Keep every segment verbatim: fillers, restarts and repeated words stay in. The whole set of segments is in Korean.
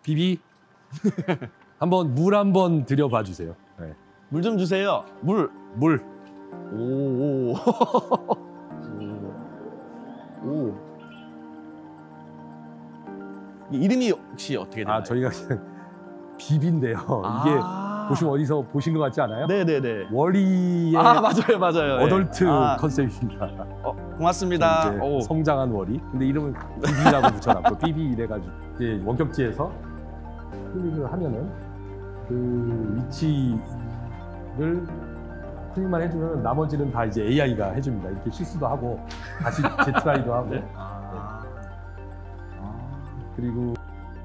비비 한번 물 한번 들여봐 주세요. 네. 물 좀 주세요. 물. 물. 오. 오. 오. 이름이 혹시 어떻게 되나요? 아, 저희가 비비인데요. 아 이게 보시면 어디서 보신 것 같지 않아요? 네네네. 월이의 아 맞아요, 맞아요. 어덜트 아. 컨셉입니다. 어, 고맙습니다. 오. 성장한 월이. 근데 이름을 비비라고 붙여놨고 비비 이래가지고 이제 원격지에서 클릭을 하면은 그 위치를 클릭만 해주면 나머지는 다 이제 에이아이가 해줍니다. 이렇게 실수도 하고 다시 재트라이도 하고. 네? 아. 네. 아. 그리고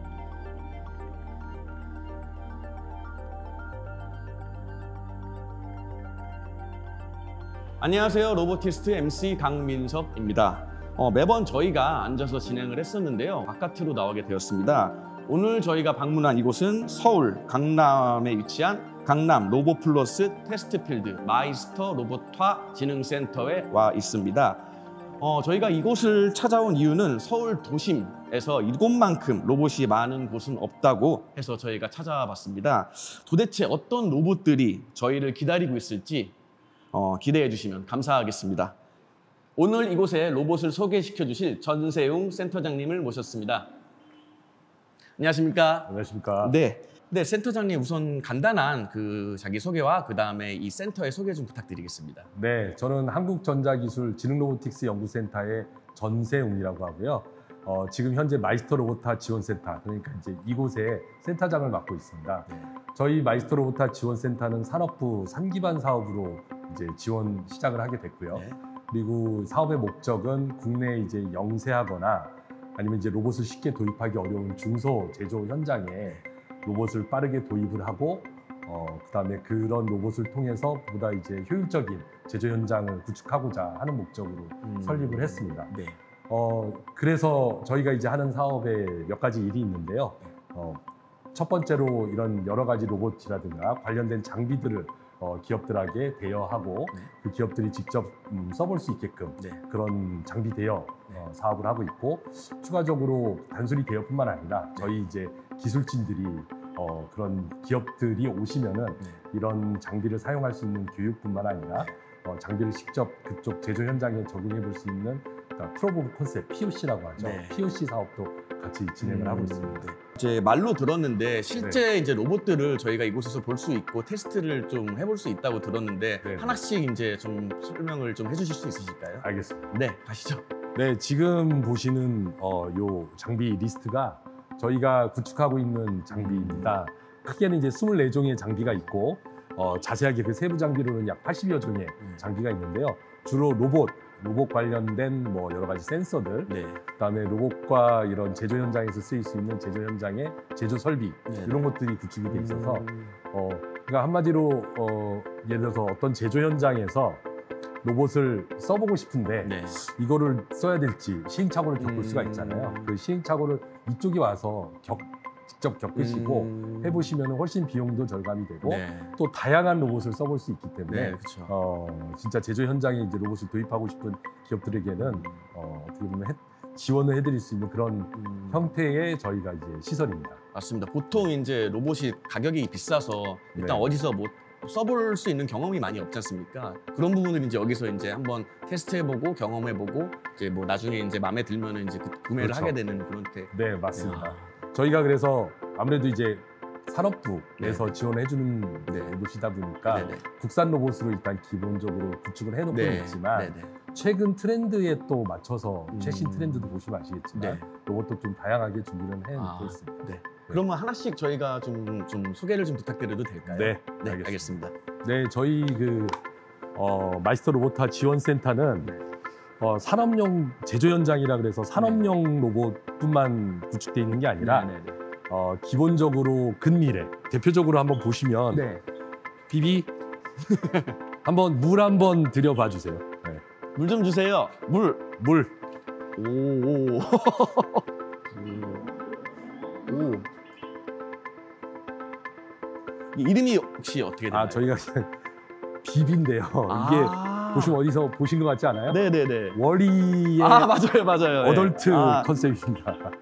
안녕하세요. 로보티스트 엠씨 강민섭입니다. 어, 매번 저희가 앉아서 진행을 했었는데요. 바깥으로 나오게 되었습니다. 오늘 저희가 방문한 이곳은 서울 강남에 위치한 강남 로보플러스 테스트필드 마이스터 로봇화 진흥센터에 와 있습니다. 어, 저희가 이곳을 찾아온 이유는 서울 도심에서 이곳만큼 로봇이 많은 곳은 없다고 해서 저희가 찾아봤습니다. 도대체 어떤 로봇들이 저희를 기다리고 있을지 어, 기대해 주시면 감사하겠습니다. 오늘 이곳에 로봇을 소개시켜 주실 전세웅 센터장님을 모셨습니다. 안녕하십니까? 안녕하십니까? 네. 네, 센터장님 우선 간단한 그 자기 소개와 그 다음에 이 센터의 소개 좀 부탁드리겠습니다. 네, 저는 한국전자기술 지능로보틱스 연구센터의 전세웅이라고 하고요. 어, 지금 현재 마이스터 로봇화 지원센터, 그러니까 이제 이곳에 센터장을 맡고 있습니다. 네. 저희 마이스터 로봇화 지원센터는 산업부 삼 기반 사업으로 이제 지원 시작을 하게 됐고요. 네. 그리고 사업의 목적은 국내 이제 영세하거나 아니면 이제 로봇을 쉽게 도입하기 어려운 중소 제조 현장에 로봇을 빠르게 도입을 하고 어, 그다음에 그런 로봇을 통해서 보다 이제 효율적인 제조 현장을 구축하고자 하는 목적으로 음. 설립을 했습니다. 네. 어, 그래서 저희가 이제 하는 사업에 몇 가지 일이 있는데요. 어, 첫 번째로 이런 여러 가지 로봇이라든가 관련된 장비들을 어, 기업들에게 대여하고 네. 그 기업들이 직접 음, 써볼 수 있게끔 네. 그런 장비 대여 네. 어, 사업을 하고 있고, 추가적으로 단순히 대여뿐만 아니라 저희 이제 기술진들이 어, 그런 기업들이 오시면은 네. 이런 장비를 사용할 수 있는 교육뿐만 아니라 어, 장비를 직접 그쪽 제조 현장에 적용해 볼 수 있는 프로브 오브 컨셉 피오씨라고 하죠. 네. 피오씨 사업도 같이 진행을 음, 하고 있습니다. 네. 이제 말로 들었는데 실제 네. 이제 로봇들을 저희가 이곳에서 볼 수 있고 테스트를 좀 해볼 수 있다고 들었는데 네. 하나씩 이제 좀 설명을 좀 해주실 수 있으실까요? 알겠습니다. 네, 가시죠. 네, 지금 보시는 어, 요 장비 리스트가 저희가 구축하고 있는 장비입니다. 크게는 이제 이십사 종의 장비가 있고 어, 자세하게 그 세부 장비로는 약 팔십여 종의 음. 장비가 있는데요. 주로 로봇, 로봇 관련된 뭐 여러 가지 센서들, 네. 그다음에 로봇과 이런 제조 현장에서 쓰일 수 있는 제조 현장의 제조 설비 네. 이런 것들이 구축이 돼 있어서 음. 어, 그러니까 한마디로 어, 예를 들어서 어떤 제조 현장에서 로봇을 써보고 싶은데 네. 이거를 써야 될지 시행착오를 겪을 음. 수가 있잖아요. 그 시행착오를 이쪽에 와서 겪, 직접 겪으시고 음. 해보시면 훨씬 비용도 절감이 되고 네. 또 다양한 로봇을 써볼 수 있기 때문에 네, 어, 진짜 제조 현장에 이제 로봇을 도입하고 싶은 기업들에게는 어, 어떻게 보면 해, 지원을 해드릴 수 있는 그런 음. 형태의 저희가 이제 시설입니다. 맞습니다. 보통 이제 로봇이 가격이 비싸서 일단 네. 어디서 뭐 써볼 수 있는 경험이 많이 없지 않습니까? 그런 부분을 이제 여기서 이제 한번 테스트해보고 경험해보고 이제 뭐 나중에 이제 마음에 들면은 이제 구매를 그렇죠. 하게 되는 그런 때. 네, 맞습니다. 야. 저희가 그래서 아무래도 이제 산업부에서 네. 지원해주는 네. 로봇이다 보니까 네네. 국산 로봇으로 일단 기본적으로 구축을 해놓고 네. 있지만 네네. 최근 트렌드에 또 맞춰서 음. 최신 트렌드도 보시면 아시겠지만 네. 로봇도 좀 다양하게 준비를 해놓고 아. 있습니다. 네. 그러면 하나씩 저희가 좀, 좀 소개를 좀 부탁드려도 될까요? 네, 네 알겠습니다. 알겠습니다. 네, 저희 그 어, 마이스터 로봇화 지원센터는 네. 어, 산업용 제조 현장이라 그래서 산업용 네. 로봇뿐만 구축되어 있는 게 아니라 네, 네, 네. 어, 기본적으로 근미래 대표적으로 한번 보시면 네. 비비 한번 물 한번 들여봐 주세요. 네. 물 좀 주세요. 물, 물. 오, 오. 오. 이름이 혹시 어떻게 되나요? 아, 저희가 비비인데요. 아 이게 보시면 어디서 보신 것 같지 않아요? 네네네. 월이의 아, 맞아요, 맞아요. 어덜트 아. 컨셉입니다. 어,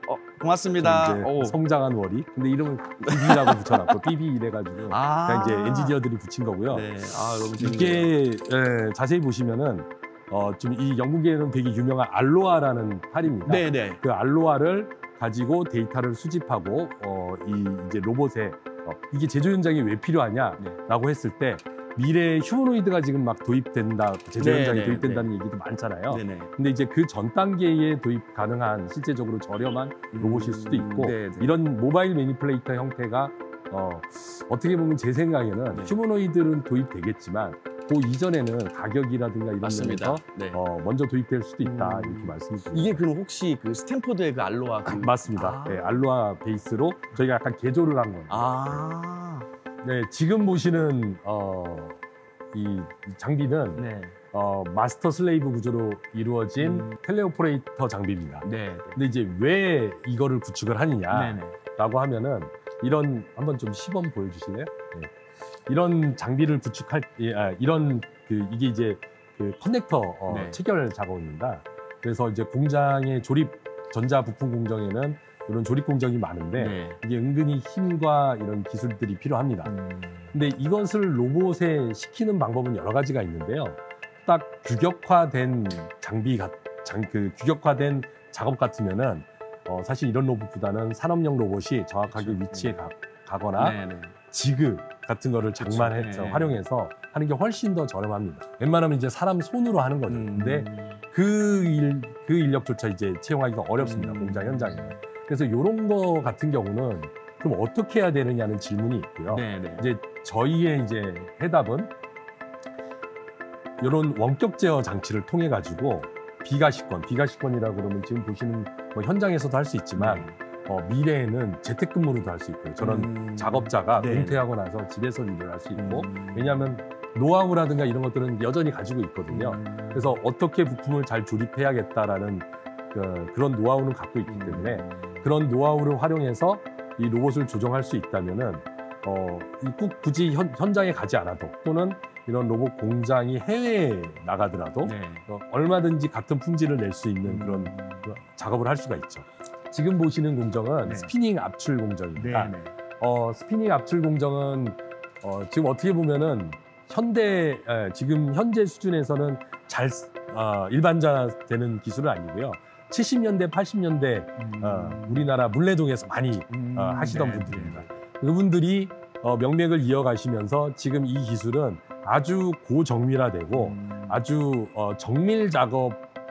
고맙습니다. 이제 오. 성장한 워리. 근데 이름은 비비라고 붙여놨고 비비 이래가지고 아. 그냥 이제 엔지니어들이 붙인 거고요. 네. 아, 너무 재밌네요. 이게 예, 자세히 보시면은 어, 좀 이 영국에는 되게 유명한 알로아라는 팔입니다. 네네. 그 알로아를 가지고 데이터를 수집하고 어, 이 이제 로봇에 어, 이게 제조 현장에 왜 필요하냐라고 했을 때 미래의 휴머노이드가 지금 막 도입된다, 제조 네, 현장에 네, 도입된다는 얘기도 많잖아요. 네네. 근데 이제 그 전 단계에 도입 가능한 실제적으로 저렴한 로봇일 수도 있고 음, 네, 네. 이런 모바일 매니플레이터 형태가 어, 어떻게 보면 제 생각에는 네. 휴머노이드는 도입되겠지만 그 이전에는 가격이라든가 이런 맞습니다. 면에서 네. 어, 먼저 도입될 수도 있다 음. 이렇게 말씀드립니다. 이게 그럼 혹시 그 스탠포드의 그 알로아 그... 맞습니다. 아. 네, 알로아 베이스로 저희가 약간 개조를 한 거예요. 아. 네, 지금 보시는 어, 이, 이 장비는 네. 어, 마스터 슬레이브 구조로 이루어진 음. 텔레오퍼레이터 장비입니다. 네. 근데 이제 왜 이거를 구축을 하느냐라고 네네. 하면은 이런 한번 좀 시범 보여주실래요? 네. 이런 장비를 구축할 예, 아, 이런 그 이게 이제 그 커넥터 어, 네. 체결 작업입니다. 그래서 이제 공장의 조립 전자 부품 공정에는 이런 조립 공정이 많은데 네. 이게 은근히 힘과 이런 기술들이 필요합니다. 음. 근데 이것을 로봇에 시키는 방법은 여러 가지가 있는데요. 딱 규격화된 장비, 같- 장, 그 규격화된 작업 같으면은 어, 사실 이런 로봇보다는 산업용 로봇이 정확하게 그렇죠. 위치에 가, 가거나 네네. 지그 같은 거를 장만해서 네. 활용해서 하는 게 훨씬 더 저렴합니다. 웬만하면 이제 사람 손으로 하는 거죠. 음. 근데 그 일, 그 인력조차 이제 채용하기가 어렵습니다. 음. 공장 현장에는. 그래서 이런 거 같은 경우는 그럼 어떻게 해야 되느냐는 질문이 있고요. 네네. 이제 저희의 이제 해답은 이런 원격 제어 장치를 통해 가지고 비가시권, 비가시권이라고 그러면 지금 보시는 뭐 현장에서도 할 수 있지만 어, 미래에는 재택근무로도 할 수 있고요. 저런 음. 작업자가 네. 은퇴하고 나서 집에서 일을 할 수 있고 음. 왜냐하면 노하우라든가 이런 것들은 여전히 가지고 있거든요. 음. 그래서 어떻게 부품을 잘 조립해야겠다라는 그, 그런 노하우는 갖고 있기 때문에 그런 노하우를 활용해서 이 로봇을 조정할 수 있다면은 어, 이 꼭 굳이 현, 현장에 가지 않아도 또는 이런 로봇 공장이 해외에 나가더라도 네. 어, 얼마든지 같은 품질을 낼 수 있는 그런 그 작업을 할 수가 있죠. 지금 보시는 공정은 네. 스피닝 압출 공정입니다. 네네. 어, 스피닝 압출 공정은 어, 지금 어떻게 보면은 현대 에, 지금 현재 수준에서는 잘 쓰- 어, 일반화되는 기술은 아니고요. 칠십 년대, 팔십 년대 어, 우리나라 물레동에서 많이 음. 어, 하시던 네. 분들입니다. 그분들이 어, 명맥을 이어가시면서 지금 이 기술은 아주 고정밀화되고 음. 아주 어, 정밀 작업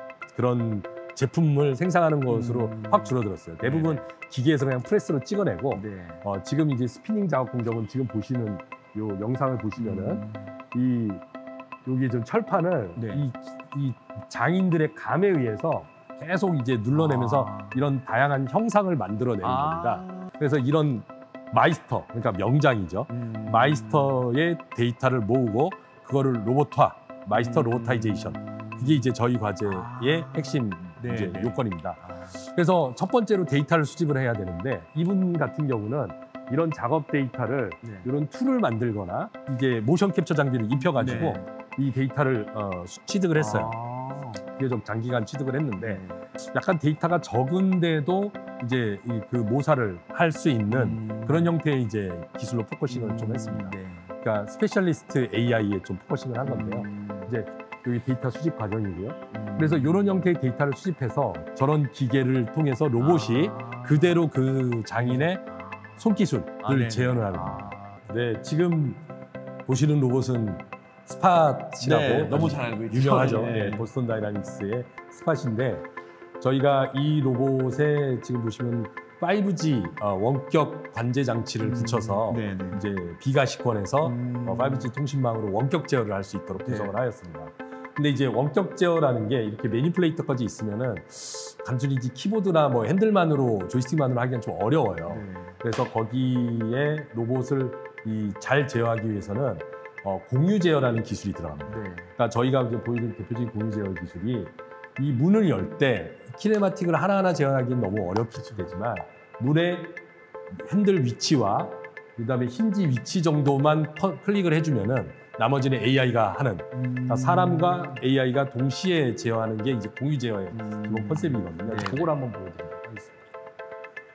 그런 제품을 생산하는 것으로 음. 확 줄어들었어요. 대부분 기계에서 그냥 프레스로 찍어내고 네. 어, 지금 이제 스피닝 작업 공정은 지금 보시는 요 영상을 보시면은 음. 이 여기 좀 철판을 네. 이, 이 장인들의 감에 의해서 계속 이제 눌러내면서 아. 이런 다양한 형상을 만들어내는 겁니다. 아. 그래서 이런 마이스터, 그러니까 명장이죠. 음. 마이스터의 데이터를 모으고 그거를 로봇화, 마이스터 음. 로보타이제이션. 그게 이제 저희 과제의 아. 핵심 네, 이제 네. 요건입니다. 아. 그래서 첫 번째로 데이터를 수집을 해야 되는데 이분 같은 경우는 이런 작업 데이터를 네. 이런 툴을 만들거나 이제 모션 캡처 장비를 입혀가지고 네. 이 데이터를 어, 취득을 했어요. 아. 그게 좀 장기간 취득을 했는데 네. 약간 데이터가 적은데도 이제 이 그 모사를 할 수 있는 음. 그런 형태의 이제 기술로 포커싱을 좀 했습니다. 네. 그러니까 스페셜리스트 에이아이에 좀 포커싱을 한 건데요. 음. 이제 여기 데이터 수집 과정이고요. 음. 그래서 이런 형태의 데이터를 수집해서 저런 기계를 통해서 로봇이 아. 그대로 그 장인의 손기술을 아, 네네. 재현을 하는 겁니다. 아. 네, 지금 보시는 로봇은 스팟이라고 네, 너무 잘 알고 있죠. 유명하죠. 네. 네, 보스턴 다이나믹스의 스팟인데 저희가 이 로봇에 지금 보시면 파이브 지 어, 원격 관제 장치를 붙여서 네, 네. 이제 비가시권에서 음. 어, 파이브 지 통신망으로 원격 제어를 할 수 있도록 네. 구성을 하였습니다. 근데 이제 원격 제어라는 게 이렇게 매니플레이터까지 있으면은 단순히 이제 키보드나 뭐 핸들만으로 조이스틱만으로 하기엔 좀 어려워요. 네. 그래서 거기에 로봇을 이 잘 제어하기 위해서는 어, 공유 제어라는 기술이 들어갑니다. 네. 그러니까 저희가 이제 보이는 대표적인 공유 제어 기술이 이 문을 열 때 키네마틱을 하나하나 제어하기는 너무 어렵게 되지만 문의 핸들 위치와 그다음에 힌지 위치 정도만 퍼, 클릭을 해주면은 나머지는 에이아이가 하는 그러니까 사람과 에이아이가 동시에 제어하는 게 이제 공유 제어의 기본 컨셉이거든요. 네. 그걸 한번 보여드리도록 하겠습니다.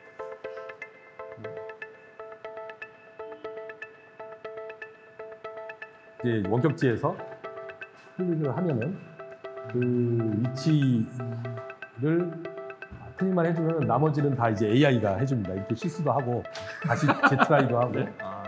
이제 원격지에서 클릭을 하면은 그 위치를 클릭만 해주면 나머지는 다 이제 에이아이가 해줍니다. 이렇게 실수도 하고 다시 재트라이도 하고. 네. 아.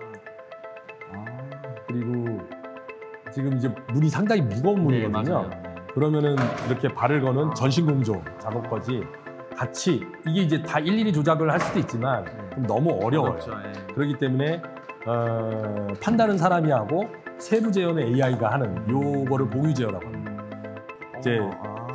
그리고 지금 이제 문이 상당히 무거운 네, 문이거든요. 맞아요. 그러면은 이렇게 발을 거는 전신공조 작업까지 같이 이게 이제 다 일일이 조작을 할 수도 있지만 좀 너무 어려워요. 그렇죠. 예. 그렇기 때문에 어, 판단은 사람이 하고 세부 제어는 에이아이가 하는 요거를 공유 제어라고 합니다. 이제 아.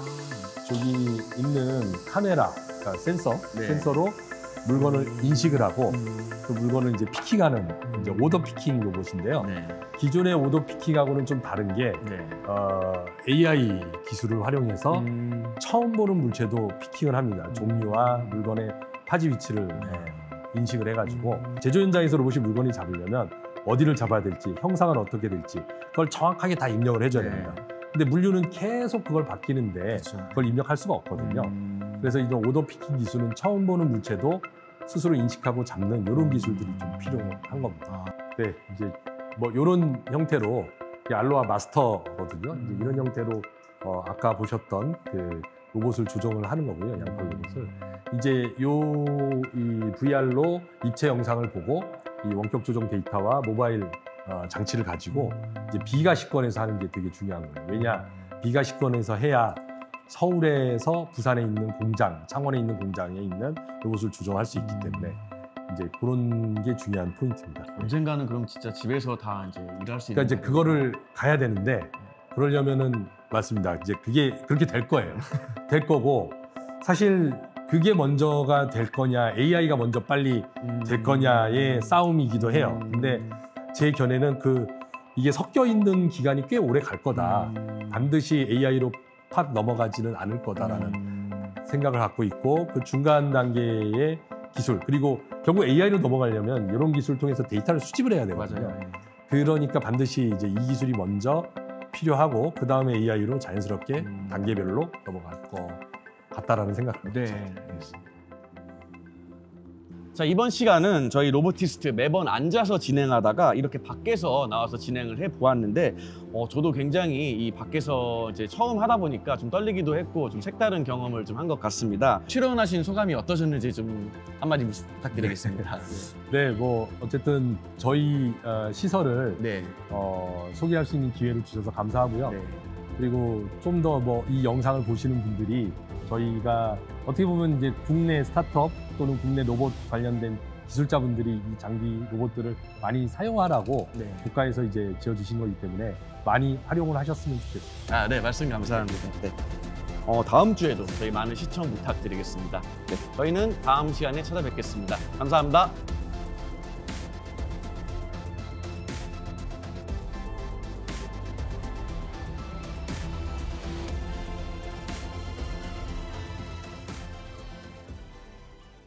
저기 있는 카메라, 그러니까 센서, 네. 센서로 물건을 인식을 하고 음. 그 물건을 이제 피킹하는 이제 오더 피킹 로봇인데요. 네. 기존의 오더 피킹하고는 좀 다른 게 네. 어, 에이아이 기술을 활용해서 음. 처음 보는 물체도 피킹을 합니다. 종류와 물건의 타지 위치를 네. 인식을 해가지고 제조 현장에서 로봇이 물건을 잡으려면 어디를 잡아야 될지, 형상은 어떻게 될지 그걸 정확하게 다 입력을 해줘야 네. 됩니다. 근데 물류는 계속 그걸 바뀌는데 그렇죠. 그걸 입력할 수가 없거든요. 음. 그래서 이런 오더 피킹 기술은 처음 보는 물체도 스스로 인식하고 잡는 이런 기술들이 좀 필요한 겁니다. 네, 이제 뭐 이런 형태로 이게 알로하 마스터거든요. 이제 이런 형태로 어, 아까 보셨던 그 로봇을 조정을 하는 거고요, 양팔 로봇을. 이제 요이 브이알로 입체 영상을 보고 이 원격 조정 데이터와 모바일 어, 장치를 가지고 이제 비가시권에서 하는 게 되게 중요한 거예요. 왜냐, 비가시권에서 해야 서울에서 부산에 있는 공장, 창원에 있는 공장에 있는 로봇을 조정할 수 있기 때문에 이제 그런 게 중요한 포인트입니다. 언젠가는 그럼 진짜 집에서 다 이제 일할 수 그러니까 있는 이제 그거를 가야 되는데 그러려면은 맞습니다. 이제 그게 그렇게 될 거예요. 될 거고 사실 그게 먼저가 될 거냐, 에이아이가 먼저 빨리 음. 될 거냐의 싸움이기도 해요. 근데 제 견해는 그 이게 섞여 있는 기간이 꽤 오래 갈 거다. 음. 반드시 에이아이로 팍 넘어가지는 않을 거다라는 음. 생각을 갖고 있고 그 중간 단계의 기술 그리고 결국 에이아이로 넘어가려면 이런 기술을 통해서 데이터를 수집을 해야 되거든요. 맞아요. 예. 그러니까 반드시 이제 이 기술이 먼저 필요하고 그 다음에 에이아이로 자연스럽게 음. 단계별로 넘어갈 것 같다라는 생각입니다. 네. 자, 이번 시간은 저희 로보티스트 매번 앉아서 진행하다가 이렇게 밖에서 나와서 진행을 해 보았는데 어, 저도 굉장히 이 밖에서 이제 처음 하다 보니까 좀 떨리기도 했고 좀 색다른 경험을 좀 한 것 같습니다. 출연하신 소감이 어떠셨는지 좀 한마디 부탁드리겠습니다. 네, 뭐 어쨌든 저희 어, 시설을 네. 어, 소개할 수 있는 기회를 주셔서 감사하고요. 네. 그리고 좀 더 뭐 이 영상을 보시는 분들이 저희가 어떻게 보면 이제 국내 스타트업 또는 국내 로봇 관련된 기술자분들이 이 장비 로봇들을 많이 사용하라고 네. 국가에서 이제 지어주신 거기 때문에 많이 활용을 하셨으면 좋겠습니다. 아, 네, 말씀 감사합니다. 네. 어, 다음 주에도 저희 많은 시청 부탁드리겠습니다. 네, 저희는 다음 시간에 찾아뵙겠습니다. 감사합니다.